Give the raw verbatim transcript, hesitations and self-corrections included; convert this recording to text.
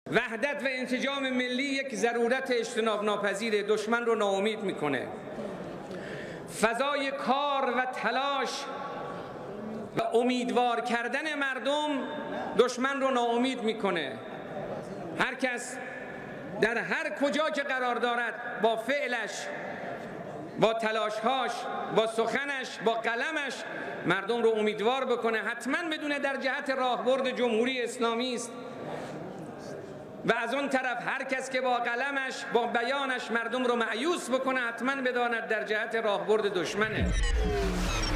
وحدت و انسجام ملی یک ضرورت اجتناب ناپذیر، دشمن رو ناامید میکنه. فضای کار و تلاش و امیدوار کردن مردم دشمن رو ناامید میکنه. هر کس در هر کجا که قرار دارد با فعلش، با تلاشهاش، با سخنش، با قلمش مردم رو امیدوار بکنه، حتما بدونه در جهت راهبرد جمهوری اسلامی است. و از اون طرف هر کس که با قلمش، با بیانش مردم رو مأیوس بکنه، حتما بداند در جهت راهبرد دشمنه.